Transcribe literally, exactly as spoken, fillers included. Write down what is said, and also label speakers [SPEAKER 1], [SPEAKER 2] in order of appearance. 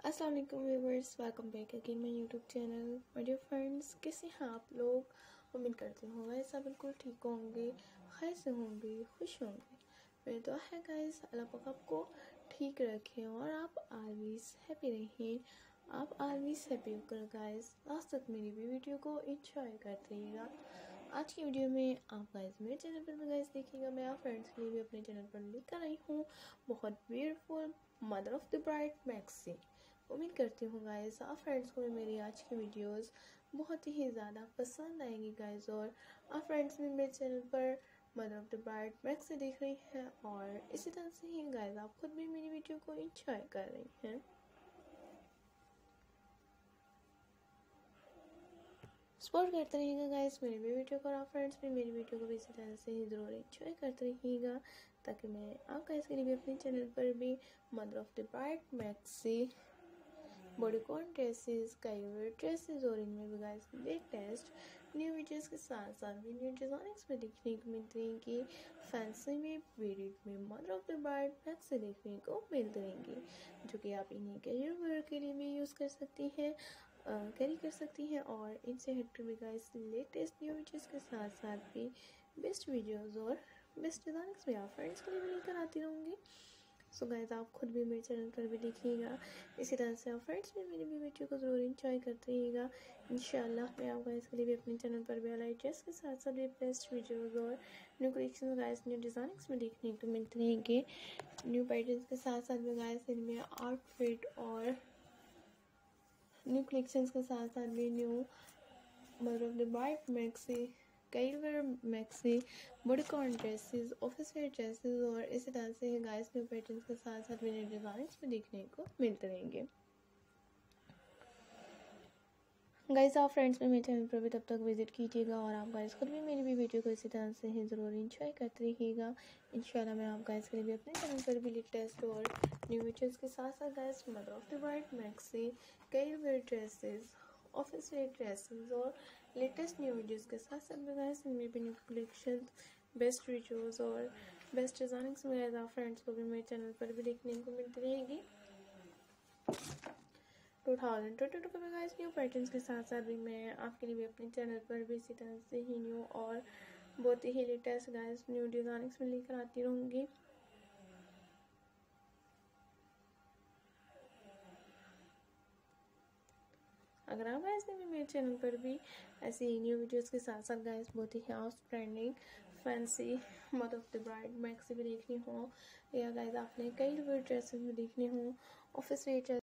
[SPEAKER 1] अस्सलाम वालेकुम viewers, welcome back again my YouTube channel. My dear friends, कैसे हैं आप लोग? उम्मीद करती हूँ गाइस सब बिल्कुल ठीक होंगे, खैर से होंगे, खुश होंगे। मेरी दुआ है गाइस अल्लाह पाक आपको ठीक रखें और आप ऑलवेज हैप्पी रहें। आप ऑलवेज हैप्पी होकर गाइस लास्ट तक मेरी भी वीडियो को एंजॉय करते रहिएगा। आज की वीडियो में आप गाइस मेरे चैनल पर भी गाइस देखिएगा, मैं आप फ्रेंड्स के लिए भी अपने चैनल पर लेकर आई हूँ बहुत beautiful mother of the bride maxi. उम्मीद करती हूँ गाइस आप फ्रेंड्स को भी मेरी आज की वीडियोस बहुत ही ज़्यादा पसंद आएंगी गाइस। और आप फ्रेंड्स भी मेरे चैनल पर mother of the bride maxi देख रही हैं और इसी तरह से ही गाइस आप खुद भी मेरी वीडियो को एंजॉय कर रही हैं। सपोर्ट करते रहिएगा गाइस मेरी भी वीडियो को और आप फ्रेंड्स भी मेरी वीडियो को भी इसी तरह से ही ज़रूर एंजॉय करते रहिएगा, ताकि मैं आप गाइस के लिए भी अपने चैनल पर भी mother of the bride maxi bodycon dresses, कई ड्रेसेस और इनमें भी गाइस लेटेस्ट न्यू वीडियोस के साथ साथ भी न्यू डिजाइनिंग्स में देखने को मिलती रहेंगी। फैंसी में, वेडिड में mother of the bride maxi देखने को मिलती रहेंगी, जो कि आप इन्हें कैरियर वेयर के लिए भी यूज़ कर सकती हैं, कैरी कर सकती हैं। और इनसे हटकर भी गाइस लेटेस्ट न्यू वीडियोस के साथ साथ भी बेस्ट वीडियोस और बेस्ट डिजाइनिंग्स भी आप फ्रेंड्स के लिए भी लेकर आती रहूँगी। सो गाइस आप खुद भी मेरे चैनल पर भी देखिएगा, इसी तरह से आप फ्रेंड्स भी मेरी भी वीडियो को ज़रूर एंजॉय करते रहिएगा। इंशाल्लाह मैं आप गाइस के लिए भी अपने चैनल पर भी लेटेस्ट के साथ साथ भी बेस्ट वीडियोस और new collection guys new designings में देखने को मिलते रहेंगे। न्यू पैटर्न्स के साथ साथ भी गाइस इनमें आउटफिट और न्यू कलेक्शंस के साथ साथ भी new mother of the bride maxi, कई wear maxi, bodycon dresses, office wear dresses और इसी तरह से गाइस न्यू पैटर्न्स के साथ साथ न्यू डिजाइन्स भी देखने को मिलते रहेंगे। गाइस आप फ्रेंड्स में मेरे चैनल पर भी तब तक विजिट कीजिएगा और आप गाइस खुद भी मेरी भी वीडियो को इसी तरह से ही ज़रूर एंजॉय करते रहिएगा। इंशाल्लाह मैं आप गाइस के लिए भी अपने चैनल पर भी लेटेस्ट और न्यू वीडियोस के साथ साथ guys mother of the bride maxi, कई wear dresses, office wear dresses और लेटेस्ट न्यू वीडियोस के साथ साथ भी गाइस इनमें भी न्यू कलेक्शन, बेस्ट वीडियोस और बेस्ट डिजाइनिंग्स में आप फ्रेंड्स को भी मेरे चैनल पर भी देखने को मिलती रहेगी। टू थाउजेंड ट्वेंटी टू के गाइस न्यू पैटर्न्स के साथ साथ भी मैं आपके लिए भी अपने चैनल पर भी इसी तरह से ही न्यू और बहुत ही लेटेस्ट गाइस न्यू डिजाइनिंग्स में लेकर आती रहूँगी। अगर आप गाइस ने भी मेरे चैनल पर भी ऐसे ही न्यू वीडियोस के साथ साथ गाइस बहुत ही outstanding fancy mother of the bride maxi भी देखनी हो, या गाइस आपने कई ड्रेसेस भी देखनी हो, ऑफिस वेयर